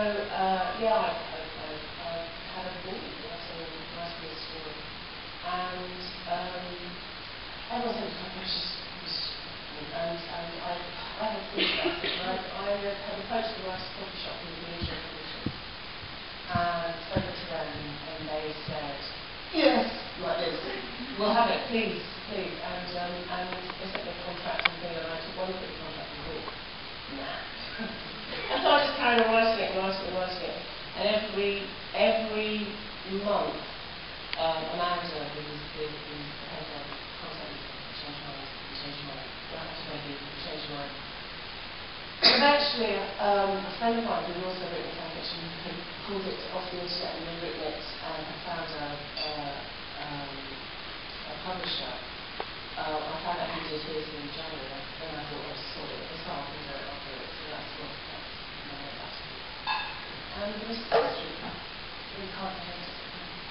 yeah, I had a ball writing this story, and everyone said it was quite precious, and I had seen that, and I had approached the writer's coffee shop in the Venetian Commission, and spoken to them, and they said, yes, like this, we'll have it, please, please, and they sent me a contract and thing, and I took one look at the contract and thought, nah. And so I just carried on writing it, and every month, Amanda, who's the head of content, changed my mind, changed my mind. Eventually, a friend of mine who had also written fan fiction had pulled it off the internet and rewritten it and had found a publisher. I found out he did his in January, and I thought, oh, sorry, it's hard, I'll do it. So that's what I went back to. And the rest is history. We can't hate it.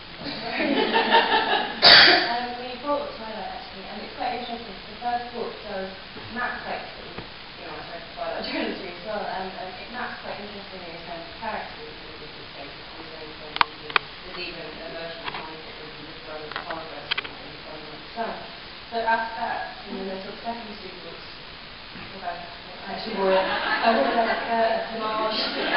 We brought Twilight actually, and it's quite interesting. The first book does map quite, I read Twilight trilogy as well, and it maps quite interestingly in terms of characters. There's even an emotional conflict with the brother, the father, and the son. So after that, and then there's sort of second two books. Actually, wore I wore like a homage.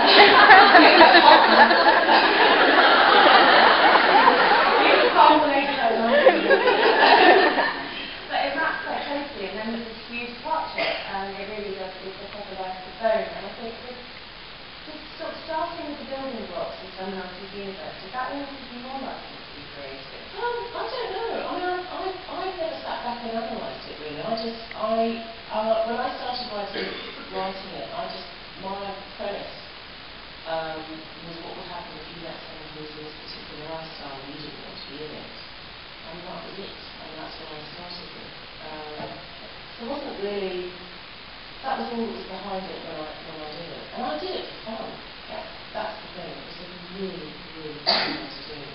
But it maps quite closely, and then there's this huge departure, and it really does, it's a proper life of its own. And I think just sort of starting with the building blocks of someone else's universe, does that mean to be more likely to be creative? I don't know. I mean, I've never sat back and analysed it really. When I started writing it, my premise was what would happen if you met someone who was in this particular lifestyle and you didn't want to be in it. And that was it. And that's what I started with. So it wasn't really, that was all that was behind it when I did it. And I did it for fun. That's the thing. It was a really, really fun thing to do.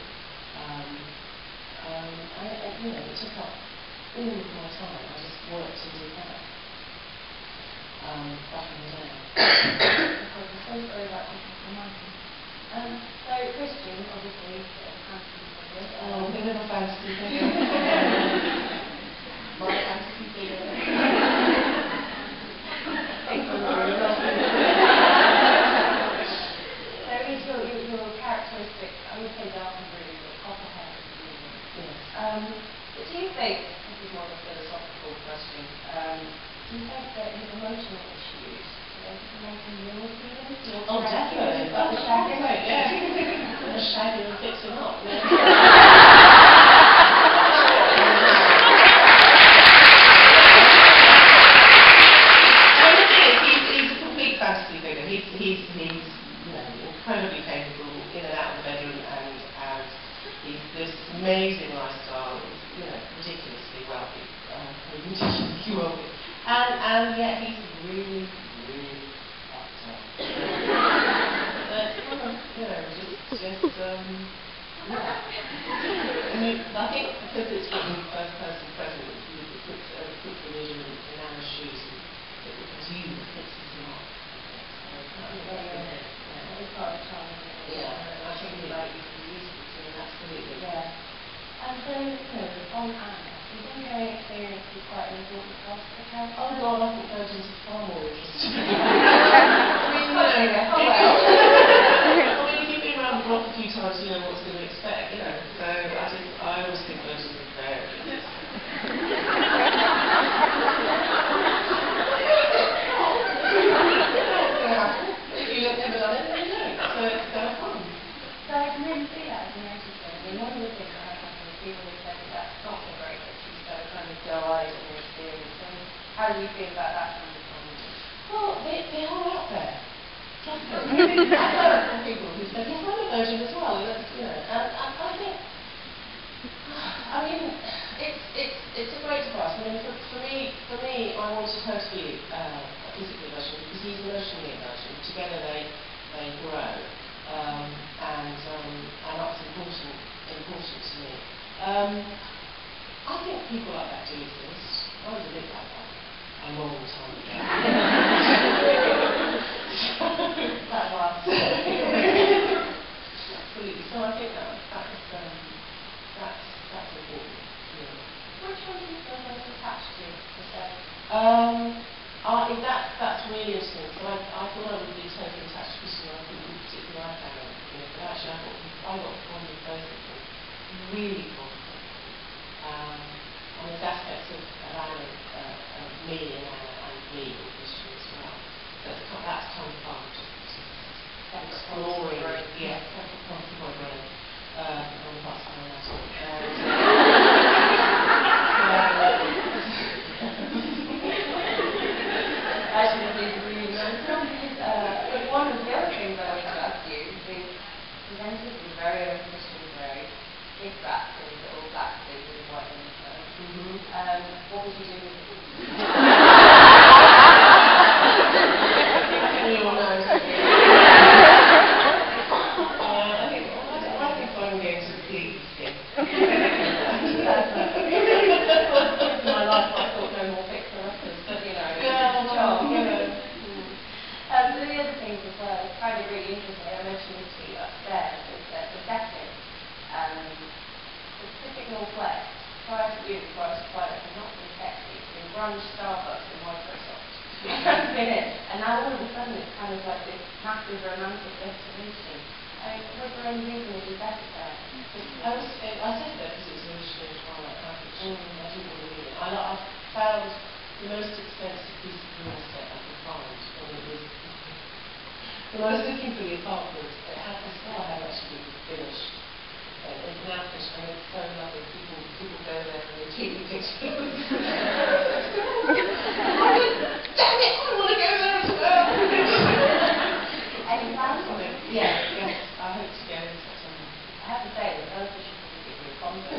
And it took up all of my time. I just worked and did that. Back in the day. I'm so sorry about that. So Christian, obviously, fantasy figure. A bit of a fantasy figure. My fantasy figure. So is your characteristic, I would say dark and blue, but copper hair. Yes. But do you think, this is more of a philosophical question, do you think that his emotional issues make him real feelings? Oh, definitely. About the shagging? Yeah. The shagging and fixing up. Yeah. He's a complete fantasy figure. He's incredibly capable in and out of the bedroom, and he's this amazing lifestyle. Ridiculously wealthy. Ridiculously wealthy. And yet he's really, really fucked up. I mean, I think because it's written first person present, you put the reader in Anna's shoes, and it becomes you that fixes him up. It's part of the charm, isn't it? Yeah, I think you can use it to him, absolutely. Yeah. And so, on Anna, do you think her experience is quite an important part of the character? Oh God, I think Virgins are far more interesting. If you've been around the block a few times, you know what to expect, So I always think Virgins are very interesting. If you've never done it, then you don't. So it's kind of fun. So I can really see that as an interesting. I mean, one of the things that I have with people who said that's not so great that she's so kind of dull-eyed and inexperienced. And how do you feel about that kind of comment? Well, they are out there. Trust me. I've heard from people who said, yes, I'm a virgin as well. And I think, I mean, it's a great device. I mean, for me, I wanted her to be a physical virgin because he's emotionally a virgin. Together they grow. And that's important to me. I think people like that do exist. I was a bit like that a long time ago. That was. would be totally attached to Christian life, and particularly I found, but actually I got fond of both of them, really fond of both of them. And there's aspects of Anna, me and Anna, and me in Christian as well. So that's kind of fun, just exploring, separate parts of my brain, and parts of my anatomy. Actually, this is really nice. But one of the other things I wanted to ask you is presented in very own Christian grey, big black things, all black things with white on the front. What would you do with it? We all know. I think I'm going to please him. My life, I thought no more fixer uppers, but So the other things as well, I find it really interesting, I mentioned this to you upstairs, is that the setting, Pacific Northwest, prior to you, prior to Twilight, has not been sexy. It's been grunge, Starbucks and Microsoft. That's been it. And now all of a sudden it's kind of like this massive romantic destination. Was there any reason it was better there? I said that because it was originally a Twilight package. I didn't want to leave it. I found the most expensive piece of real estate I could find when it was when I was looking for the apartment. It had this far had actually finished. It's now finished and it's so lovely. People go there and they take the pictures. Damn it, I want to go there as well. Any plans on it? Yes, I hope to go in September. I have to say, the developers should probably give me a concert.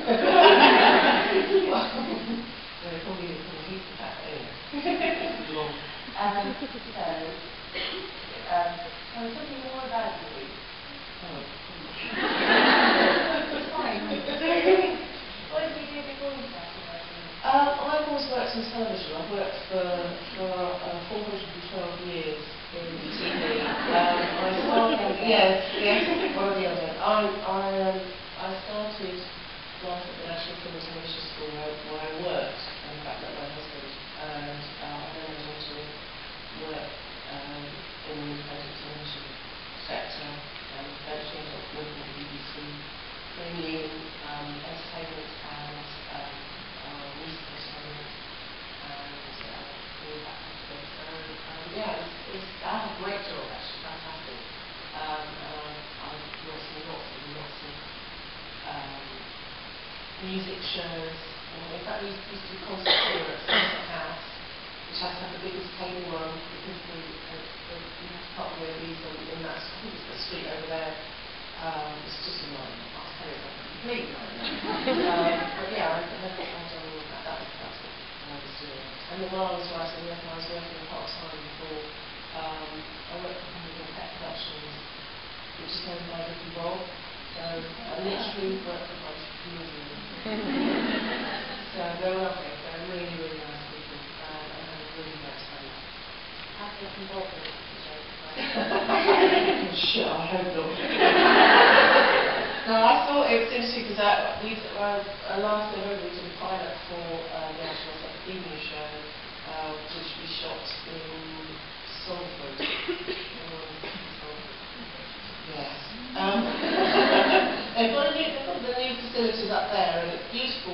They're probably going to use the fact anyway. Long. Tell me something more about you. Oh. It's fine. What did you do before you started working? I've always worked in television. I've worked for 412 years in TV. I started, yes, one or the other. I started life at the National Film and Television School where I worked, and in fact met my husband, and I then went on to work in the independent television sector, and eventually ended up working at the BBC, mainly in entertainment and music entertainment, and all that kind of thing. So I had a great job actually, fantastic. I've worked in lots of music shows. In fact, we used to do concert tour at Sunset House, which has to have the biggest cable run because you have to park the OBs in that. I think it's the street over there. It's just a nightmare. I'll tell you, it's a complete nightmare. But yeah, I've done all of that. That's what I was doing. And then while I was writing, I was working part-time for, I worked for a company called Pet Productions, which is owned by Ricky Bob. So I literally worked for my comedians. So they're lovely. They're really, really nice people. And I had a really great time. How's it involved with the show? Oh, shit, I hope not. No, I thought it was interesting because last November we did a pilot for the National Sex Evening Show, which we shot in Salford. Yes. They've got the new facilities up there, and it's beautiful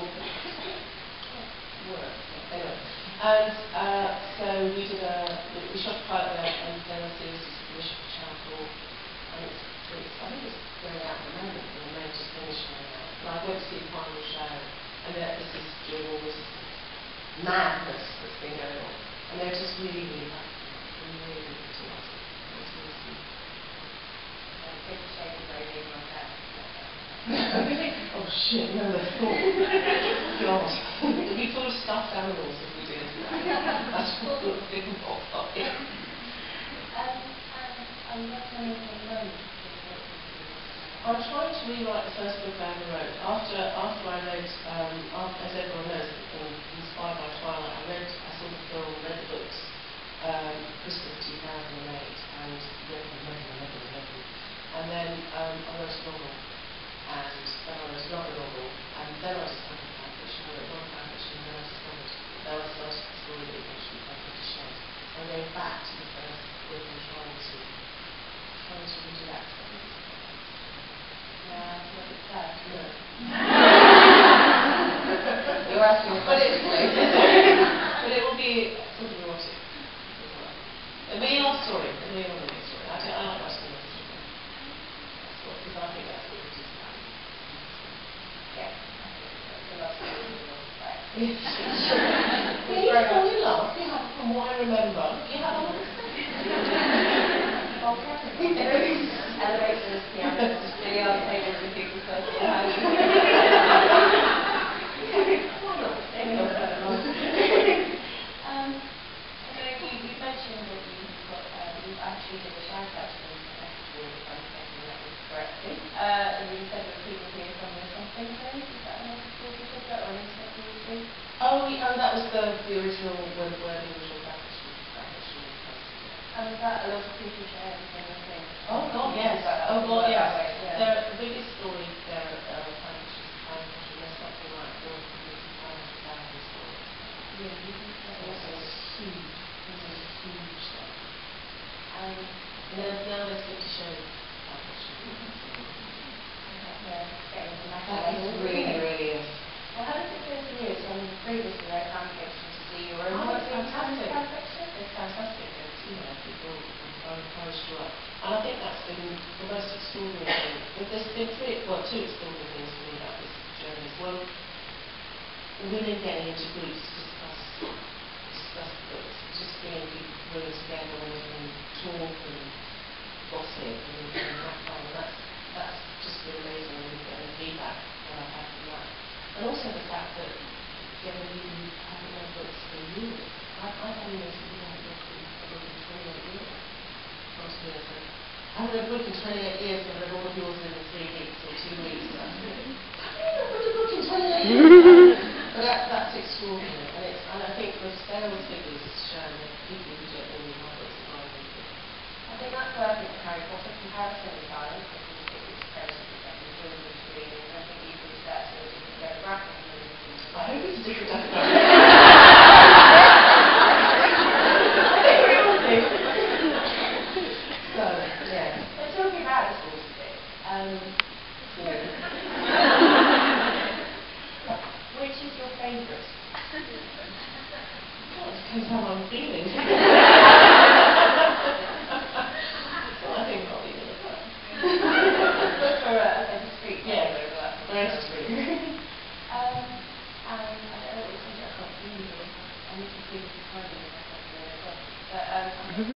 work. Anyway, and so we shot a pilot there, and then a series was commissioned for Channel 4, and I think it's going out at the moment, and the main just finished going out. But I went to see the final show, and this is during all this madness that's been going on, and they're just really, really happy. Really, really delighted. It's really sweet. It's a shame it's very big like that. Oh shit, no, the thought. God. It'd be full of stuffed animals if we did. That's what the big box up here. And what's anything at the moment? I'm trying to rewrite the first book I ever wrote. After I read, as everyone knows, inspired by Twilight, I saw the film, read the books, Christmas 2008, and read them. And then I wrote a novel, and then I wrote another novel, and then I discovered fan fiction. I wrote one fan fiction, and then I started the story that eventually became 50 Shades. So I'm going back to the first book and trying to Yes, it's true. We fall in love. We have, from what I remember, you have a lot of elevators, pianos, billiard tables and people first behind you. Why not? Anyone further on. You mentioned that you actually did a shout out to them festival, if I'm taking that correctly. And you said that people here from the something thing. Is that another school you did that, or an internet? That was the original where the original package was. And was that a lot of people share the same thing? Oh God, yes. Oh God, yes. The biggest story there at Package was there's something like 450,000 stories. Yeah, It's huge. It's a huge stuff. And now there's 50 shows. It really is. Well, how does it feel to you? So, previously I found fiction to see your own. It's fantastic. It's fantastic. People are encouraged to work. And I think that's been the most extraordinary thing. There's been two extraordinary things for me about this journey. One, women getting into groups to discuss books, just being women together and talk and gossip and have fun. That's just been amazing, and the feedback that I've had from that. And also the fact that people who haven't read books for years. I've had years who haven't read a book in 28 years. I haven't read a book in 28 years, and I've read all of yours in 3 weeks or 2 weeks. I've never read a book in 28 years. But that's extraordinary. And I think with Sarah's figures showing that people who don't really have books are buying books. I think that's where I think the Harry Potter comparison is valid, because it's relatively second children to reading, and I think you could set to a different demographic. I hope it's a different demographic. So, yeah. But talking about the schools a bit, which is your favourite? Well, it depends how I'm feeling. So I think I'll leave it at that. For a discreet Yeah, very discreet. And I don't know what you're saying, I can't see you. I need to see this timing if I can't do it as well. But